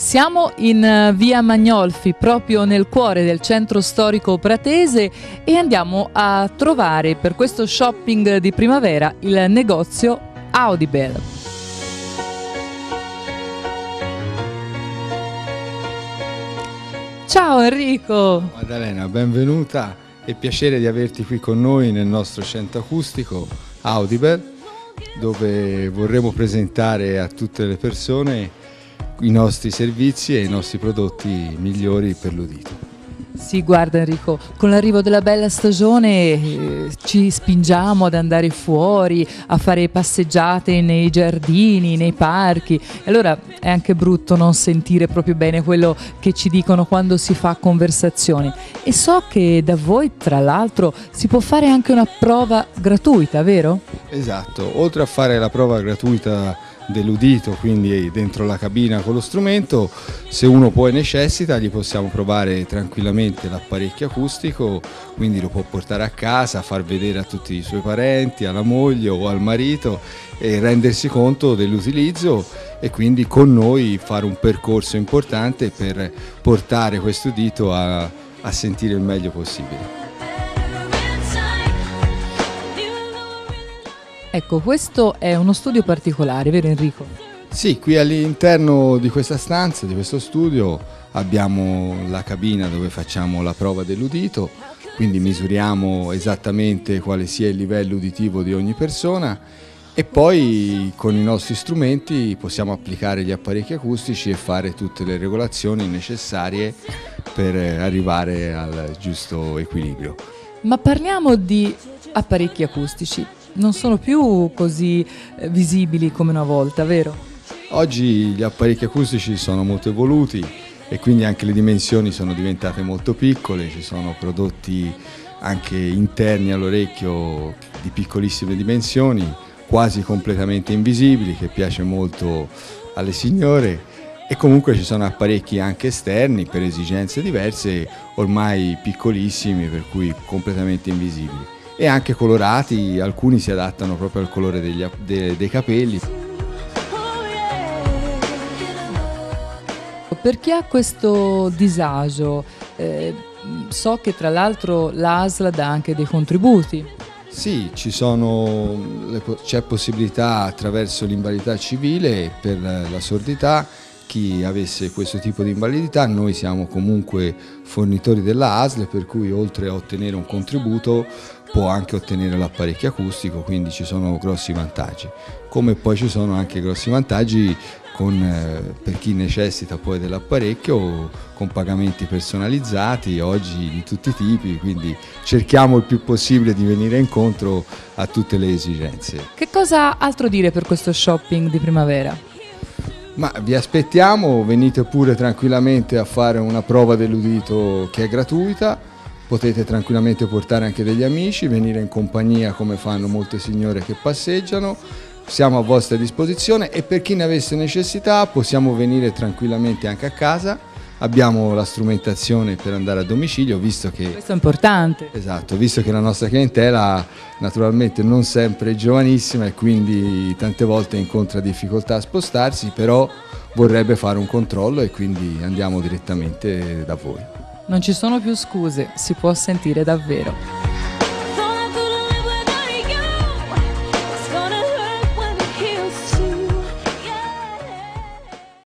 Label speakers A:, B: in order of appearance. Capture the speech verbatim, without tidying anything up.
A: Siamo in via Magnolfi, proprio nel cuore del centro storico pratese, e andiamo a trovare per questo shopping di primavera il negozio Audible. Ciao Enrico!
B: Maddalena, benvenuta, è piacere di averti qui con noi nel nostro centro acustico Audible, dove vorremmo presentare a tutte le persone i nostri servizi e i nostri prodotti migliori per l'udito.
A: Sì, guarda Enrico, con l'arrivo della bella stagione eh, ci spingiamo ad andare fuori, a fare passeggiate nei giardini, nei parchi, e allora è anche brutto non sentire proprio bene quello che ci dicono quando si fa conversazione. E so che da voi, tra l'altro, si può fare anche una prova gratuita, vero?
B: Esatto, oltre a fare la prova gratuita dell'udito, quindi dentro la cabina con lo strumento, se uno poi necessita gli possiamo provare tranquillamente l'apparecchio acustico, quindi lo può portare a casa, far vedere a tutti i suoi parenti, alla moglie o al marito e rendersi conto dell'utilizzo, e quindi con noi fare un percorso importante per portare questo udito a, a sentire il meglio possibile.
A: Ecco, questo è uno studio particolare, vero Enrico?
B: Sì, qui all'interno di questa stanza, di questo studio, abbiamo la cabina dove facciamo la prova dell'udito, quindi misuriamo esattamente quale sia il livello uditivo di ogni persona, e poi con i nostri strumenti possiamo applicare gli apparecchi acustici e fare tutte le regolazioni necessarie per arrivare al giusto equilibrio.
A: Ma parliamo di apparecchi acustici. Non sono più così eh, visibili come una volta, vero?
B: Oggi gli apparecchi acustici sono molto evoluti e quindi anche le dimensioni sono diventate molto piccole, ci sono prodotti anche interni all'orecchio di piccolissime dimensioni, quasi completamente invisibili, che piace molto alle signore, e comunque ci sono apparecchi anche esterni per esigenze diverse, ormai piccolissimi, per cui completamente invisibili. E anche colorati, alcuni si adattano proprio al colore degli, de, dei capelli.
A: Per chi ha questo disagio, eh, so che tra l'altro l'A S L dà anche dei contributi.
B: Sì, ci sono, c'è possibilità attraverso l'invalidità civile per la sordità. Chi avesse questo tipo di invalidità, noi siamo comunque fornitori della A S L, per cui oltre a ottenere un contributo può anche ottenere l'apparecchio acustico, quindi ci sono grossi vantaggi. Come poi ci sono anche grossi vantaggi con, eh, per chi necessita poi dell'apparecchio, con pagamenti personalizzati oggi di tutti i tipi, quindi cerchiamo il più possibile di venire incontro a tutte le esigenze.
A: Che cosa altro dire per questo shopping di primavera?
B: Ma vi aspettiamo, venite pure tranquillamente a fare una prova dell'udito che è gratuita, potete tranquillamente portare anche degli amici, venire in compagnia come fanno molte signore che passeggiano, siamo a vostra disposizione, e per chi ne avesse necessità possiamo venire tranquillamente anche a casa, abbiamo la strumentazione per andare a domicilio, visto che...
A: Questo è importante.
B: Esatto, visto che la nostra clientela naturalmente non sempre è giovanissima e quindi tante volte incontra difficoltà a spostarsi, però vorrebbe fare un controllo e quindi andiamo direttamente da voi.
A: Non ci sono più scuse, si può sentire davvero.